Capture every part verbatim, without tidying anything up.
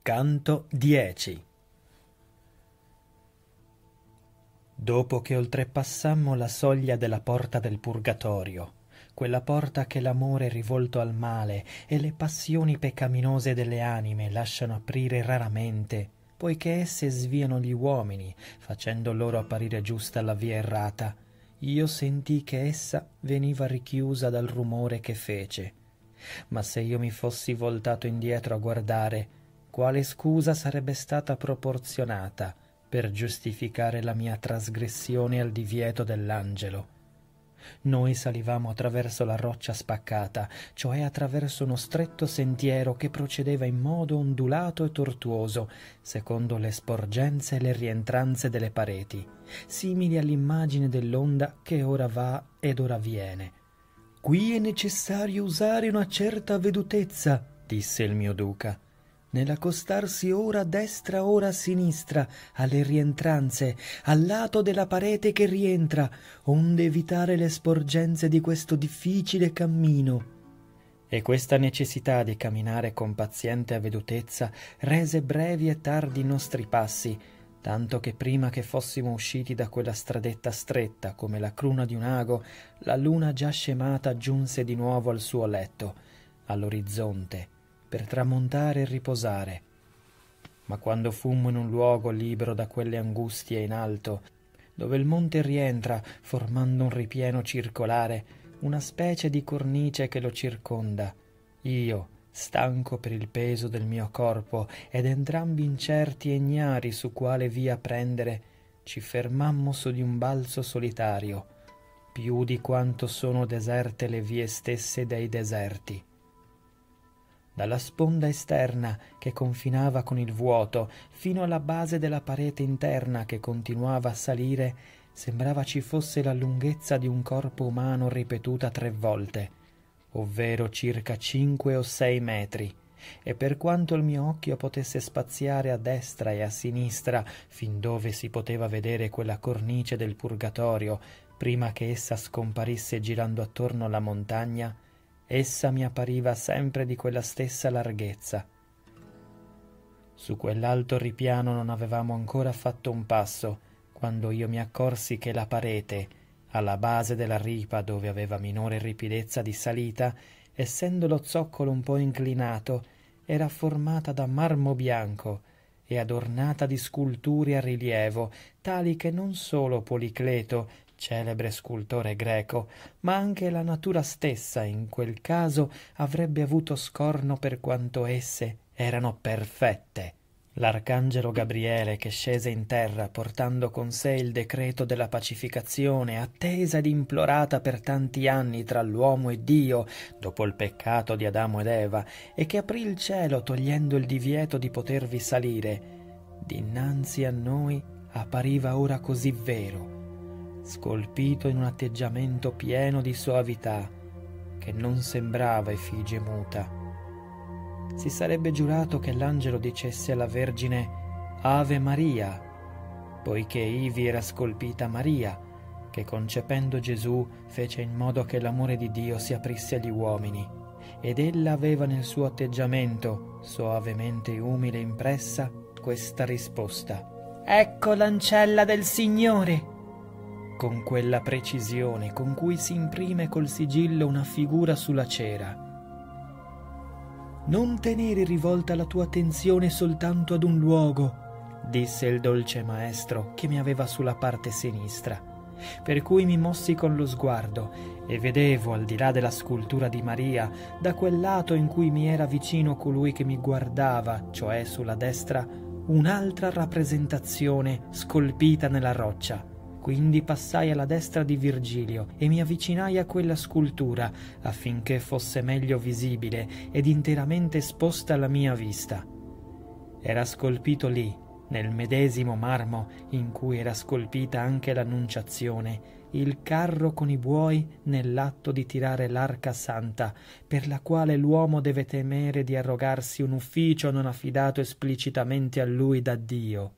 Canto dieci. Dopo che oltrepassammo la soglia della porta del purgatorio, quella porta che l'amore rivolto al male e le passioni peccaminose delle anime lasciano aprire raramente, poiché esse sviano gli uomini, facendo loro apparire giusta la via errata, io sentii che essa veniva richiusa dal rumore che fece. Ma se io mi fossi voltato indietro a guardare, quale scusa sarebbe stata proporzionata per giustificare la mia trasgressione al divieto dell'angelo? Noi salivamo attraverso la roccia spaccata, cioè attraverso uno stretto sentiero che procedeva in modo ondulato e tortuoso, secondo le sporgenze e le rientranze delle pareti, simili all'immagine dell'onda che ora va ed ora viene. «Qui è necessario usare una certa vedutezza», disse il mio duca, «nell'accostarsi ora a destra ora a sinistra alle rientranze, al lato della parete che rientra, onde evitare le sporgenze di questo difficile cammino». E questa necessità di camminare con paziente avvedutezza rese brevi e tardi i nostri passi, tanto che prima che fossimo usciti da quella stradetta stretta come la cruna di un ago, la luna già scemata giunse di nuovo al suo letto, all'orizzonte, per tramontare e riposare. Ma quando fummo in un luogo libero da quelle angustie in alto, dove il monte rientra formando un ripieno circolare, una specie di cornice che lo circonda, io, stanco per il peso del mio corpo ed entrambi incerti e ignari su quale via prendere, ci fermammo su di un balzo solitario, più di quanto sono deserte le vie stesse dei deserti. Dalla sponda esterna che confinava con il vuoto fino alla base della parete interna che continuava a salire, sembrava ci fosse la lunghezza di un corpo umano ripetuta tre volte, ovvero circa cinque o sei metri, e per quanto il mio occhio potesse spaziare a destra e a sinistra fin dove si poteva vedere quella cornice del purgatorio prima che essa scomparisse girando attorno alla montagna, essa mi appariva sempre di quella stessa larghezza. Su quell'alto ripiano non avevamo ancora fatto un passo quando io mi accorsi che la parete, alla base della ripa dove aveva minore ripidezza di salita, essendo lo zoccolo un po' inclinato, era formata da marmo bianco e adornata di sculture a rilievo, tali che non solo Policleto, celebre scultore greco, ma anche la natura stessa in quel caso avrebbe avuto scorno per quanto esse erano perfette. L'arcangelo Gabriele, che scese in terra portando con sé il decreto della pacificazione, attesa ed implorata per tanti anni tra l'uomo e Dio, dopo il peccato di Adamo ed Eva, e che aprì il cielo togliendo il divieto di potervi salire, dinanzi a noi appariva ora così vero, scolpito in un atteggiamento pieno di soavità, che non sembrava effigie muta. Si sarebbe giurato che l'angelo dicesse alla Vergine «Ave Maria», poiché ivi era scolpita Maria, che concependo Gesù fece in modo che l'amore di Dio si aprisse agli uomini, ed ella aveva nel suo atteggiamento, soavemente umile e impressa, questa risposta: «Ecco l'ancella del Signore!» con quella precisione con cui si imprime col sigillo una figura sulla cera. «Non tenere rivolta la tua attenzione soltanto ad un luogo», disse il dolce maestro che mi aveva sulla parte sinistra, per cui mi mossi con lo sguardo e vedevo, al di là della scultura di Maria, da quel lato in cui mi era vicino colui che mi guardava, cioè sulla destra, un'altra rappresentazione scolpita nella roccia. Quindi passai alla destra di Virgilio e mi avvicinai a quella scultura affinché fosse meglio visibile ed interamente esposta alla mia vista. Era scolpito lì, nel medesimo marmo in cui era scolpita anche l'Annunciazione, il carro con i buoi nell'atto di tirare l'arca santa, per la quale l'uomo deve temere di arrogarsi un ufficio non affidato esplicitamente a lui da Dio.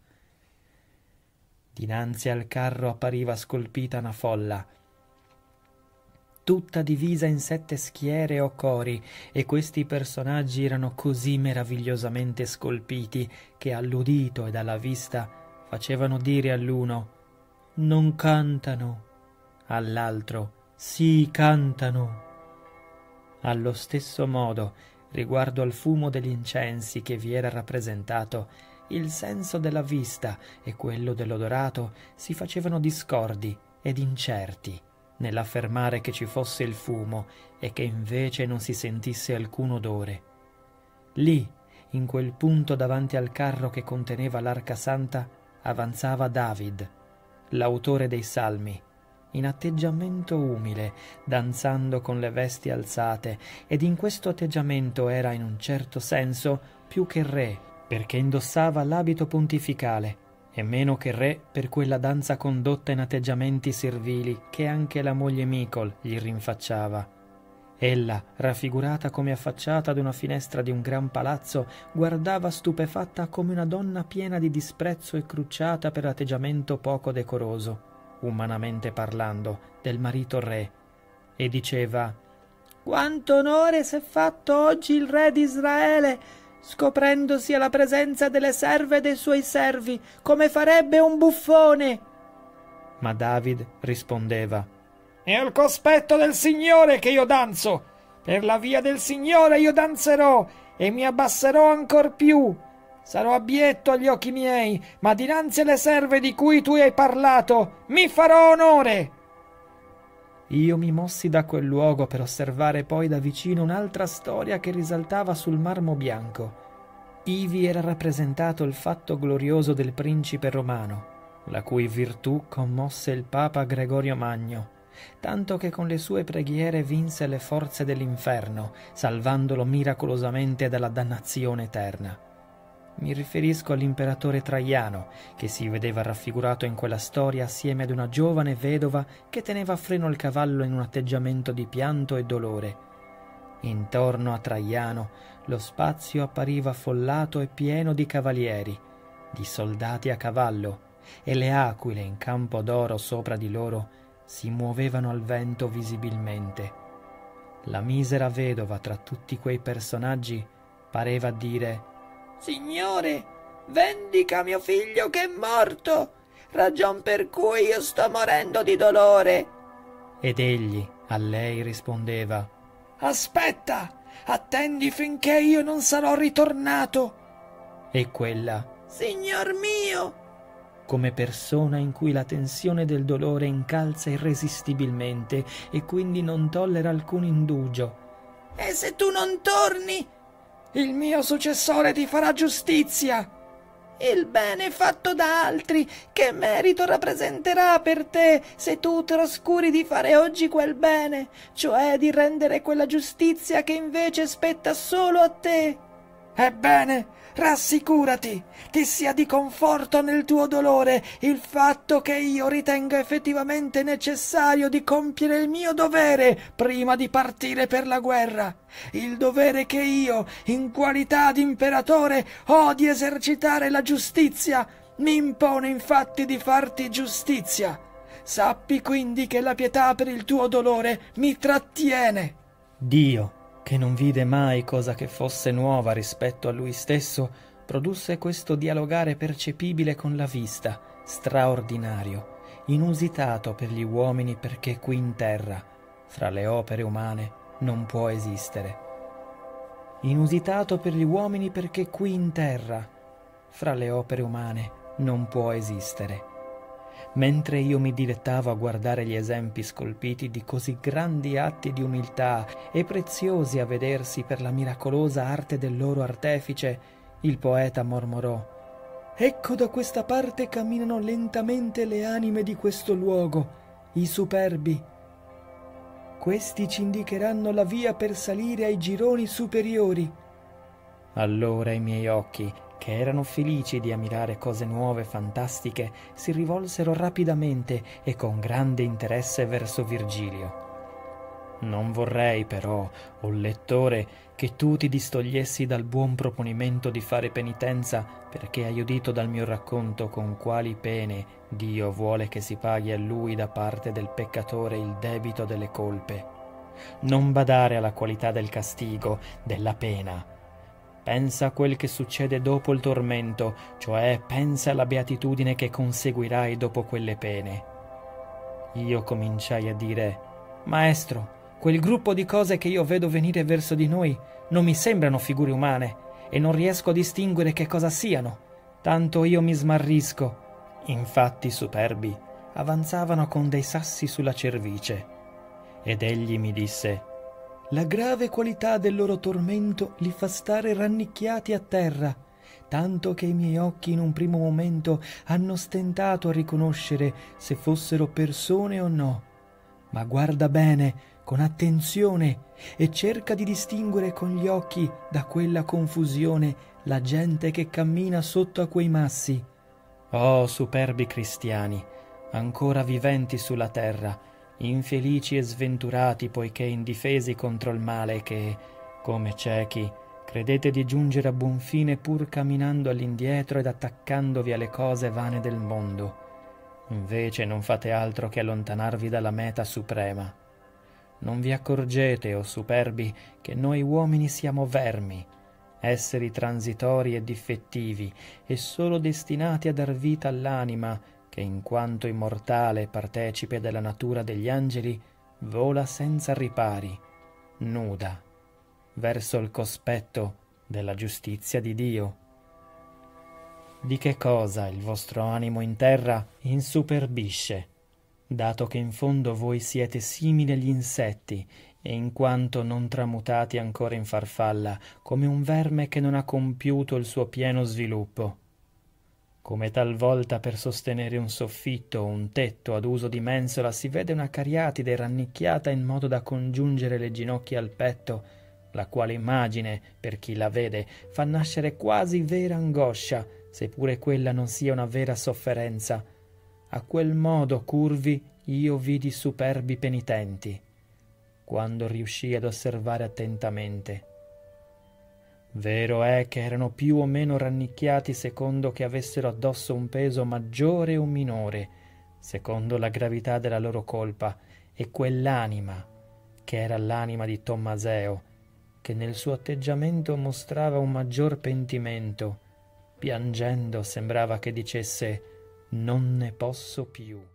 Dinanzi al carro appariva scolpita una folla. tutta divisa in sette schiere o cori, e questi personaggi erano così meravigliosamente scolpiti che all'udito ed alla vista facevano dire all'uno «Non cantano», all'altro «Sì, cantano». Allo stesso modo, riguardo al fumo degli incensi che vi era rappresentato, il senso della vista e quello dell'odorato si facevano discordi ed incerti nell'affermare che ci fosse il fumo e che invece non si sentisse alcun odore. Lì, in quel punto davanti al carro che conteneva l'arca santa, avanzava David, l'autore dei Salmi, in atteggiamento umile, danzando con le vesti alzate, ed in questo atteggiamento era in un certo senso più che re, perché indossava l'abito pontificale, e meno che re per quella danza condotta in atteggiamenti servili che anche la moglie Micol gli rinfacciava. Ella, raffigurata come affacciata ad una finestra di un gran palazzo, guardava stupefatta come una donna piena di disprezzo e crucciata per atteggiamento poco decoroso, umanamente parlando, del marito re, e diceva «Quanto onore s'è fatto oggi il re d'Israele, scoprendosi alla presenza delle serve e dei suoi servi, come farebbe un buffone!» Ma David rispondeva «È al cospetto del Signore che io danzo, per la via del Signore io danzerò e mi abbasserò ancor più. Sarò abbietto agli occhi miei, ma dinanzi alle serve di cui tu hai parlato mi farò onore!» Io mi mossi da quel luogo per osservare poi da vicino un'altra storia che risaltava sul marmo bianco. Ivi era rappresentato il fatto glorioso del principe romano, la cui virtù commosse il Papa Gregorio Magno, tanto che con le sue preghiere vinse le forze dell'inferno, salvandolo miracolosamente dalla dannazione eterna. Mi riferisco all'imperatore Traiano, che si vedeva raffigurato in quella storia assieme ad una giovane vedova che teneva a freno il cavallo in un atteggiamento di pianto e dolore. Intorno a Traiano lo spazio appariva affollato e pieno di cavalieri, di soldati a cavallo, e le aquile in campo d'oro sopra di loro si muovevano al vento visibilmente. La misera vedova tra tutti quei personaggi pareva dire «Signore, vendica mio figlio che è morto, ragion per cui io sto morendo di dolore». Ed egli a lei rispondeva «Aspetta, attendi finché io non sarò ritornato». E quella «Signor mio», come persona in cui la tensione del dolore incalza irresistibilmente e quindi non tollera alcun indugio. «E se tu non torni, il mio successore ti farà giustizia. Il bene fatto da altri, che merito rappresenterà per te se tu trascuri di fare oggi quel bene, cioè di rendere quella giustizia che invece spetta solo a te? Ebbene, rassicurati, ti sia di conforto nel tuo dolore il fatto che io ritengo effettivamente necessario di compiere il mio dovere prima di partire per la guerra, il dovere che io, in qualità di imperatore, ho di esercitare la giustizia, mi impone infatti di farti giustizia. Sappi quindi che la pietà per il tuo dolore mi trattiene». Dio, che non vide mai cosa che fosse nuova rispetto a lui stesso, produsse questo dialogare percepibile con la vista, straordinario, inusitato per gli uomini perché qui in terra, fra le opere umane, non può esistere. Inusitato per gli uomini perché qui in terra, fra le opere umane, non può esistere. Mentre io mi dilettavo a guardare gli esempi scolpiti di così grandi atti di umiltà e preziosi a vedersi per la miracolosa arte del loro artefice, il poeta mormorò: «Ecco da questa parte camminano lentamente le anime di questo luogo, i superbi. Questi ci indicheranno la via per salire ai gironi superiori». Allora i miei occhi, che erano felici di ammirare cose nuove e fantastiche, si rivolsero rapidamente e con grande interesse verso Virgilio. Non vorrei però, o lettore, che tu ti distogliessi dal buon proponimento di fare penitenza, perché hai udito dal mio racconto con quali pene Dio vuole che si paghi a Lui da parte del peccatore il debito delle colpe. Non badare alla qualità del castigo, della pena. Pensa a quel che succede dopo il tormento, cioè pensa alla beatitudine che conseguirai dopo quelle pene. Io cominciai a dire: Maestro, quel gruppo di cose che io vedo venire verso di noi non mi sembrano figure umane e non riesco a distinguere che cosa siano, tanto io mi smarrisco. Infatti superbi avanzavano con dei sassi sulla cervice. Ed egli mi disse: la grave qualità del loro tormento li fa stare rannicchiati a terra, tanto che i miei occhi in un primo momento hanno stentato a riconoscere se fossero persone o no. Ma guarda bene, con attenzione, e cerca di distinguere con gli occhi da quella confusione la gente che cammina sotto a quei massi. Oh, superbi cristiani, ancora viventi sulla terra, infelici e sventurati poiché indifesi contro il male che, come ciechi, credete di giungere a buon fine pur camminando all'indietro ed attaccandovi alle cose vane del mondo. Invece non fate altro che allontanarvi dalla meta suprema. Non vi accorgete, o superbi, che noi uomini siamo vermi, esseri transitori e difettivi, e solo destinati a dar vita all'anima, che in quanto immortale partecipe della natura degli angeli, vola senza ripari, nuda, verso il cospetto della giustizia di Dio. Di che cosa il vostro animo in terra insuperbisce, dato che in fondo voi siete simili agli insetti, e in quanto non tramutati ancora in farfalla, come un verme che non ha compiuto il suo pieno sviluppo. Come talvolta per sostenere un soffitto o un tetto ad uso di mensola si vede una cariatide rannicchiata in modo da congiungere le ginocchia al petto, la quale immagine, per chi la vede, fa nascere quasi vera angoscia, seppure quella non sia una vera sofferenza. A quel modo curvi io vidi superbi penitenti, quando riuscii ad osservare attentamente. Vero è che erano più o meno rannicchiati secondo che avessero addosso un peso maggiore o minore, secondo la gravità della loro colpa, e quell'anima, che era l'anima di Tommaseo, che nel suo atteggiamento mostrava un maggior pentimento, piangendo sembrava che dicesse: non ne posso più.